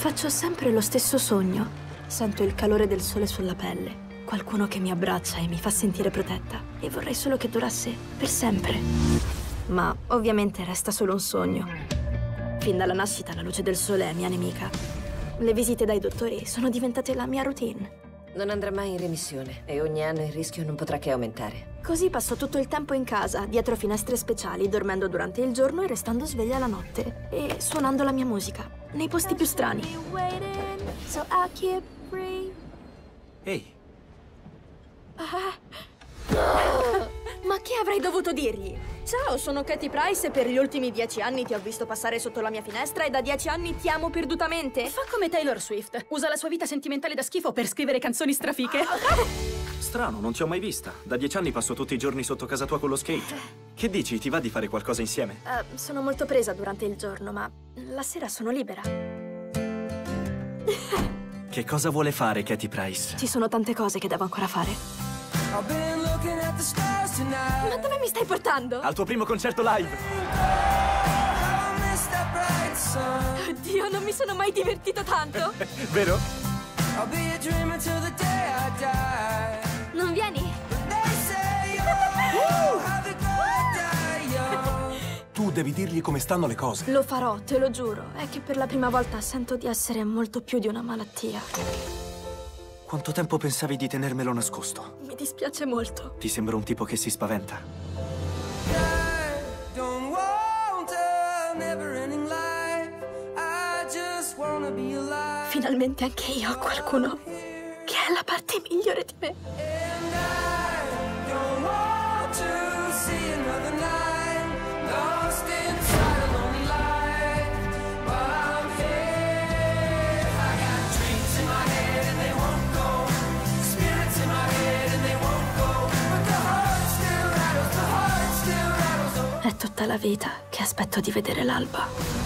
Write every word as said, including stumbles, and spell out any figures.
Faccio sempre lo stesso sogno. Sento il calore del sole sulla pelle. Qualcuno che mi abbraccia e mi fa sentire protetta. E vorrei solo che durasse per sempre. Ma ovviamente resta solo un sogno. Fin dalla nascita la luce del sole è mia nemica. Le visite dai dottori sono diventate la mia routine. Non andrà mai in remissione e ogni anno il rischio non potrà che aumentare. Così passo tutto il tempo in casa, dietro finestre speciali, dormendo durante il giorno e restando sveglia la notte. E suonando la mia musica, nei posti più strani. Ehi. Ma che avrei dovuto dirgli? Ciao, sono Katie Price e per gli ultimi dieci anni ti ho visto passare sotto la mia finestra e da dieci anni ti amo perdutamente. Fa come Taylor Swift. Usa la sua vita sentimentale da schifo per scrivere canzoni strafiche. Strano, non ti ho mai vista. Da dieci anni passo tutti i giorni sotto casa tua con lo skate. Che dici, ti va di fare qualcosa insieme? Uh, sono molto presa durante il giorno, ma la sera sono libera. Che cosa vuole fare Katie Price? Ci sono tante cose che devo ancora fare. Ma dove mi stai portando? Al tuo primo concerto live! Oddio, non mi sono mai divertito tanto! Vero? Non vieni? Tu devi dirgli come stanno le cose. Lo farò, te lo giuro. È che per la prima volta sento di essere molto più di una malattia. Quanto tempo pensavi di tenermelo nascosto? Mi dispiace molto. Ti sembro un tipo che si spaventa. Finalmente anche io ho qualcuno che è la parte migliore di me. È tutta la vita che aspetto di vedere l'alba.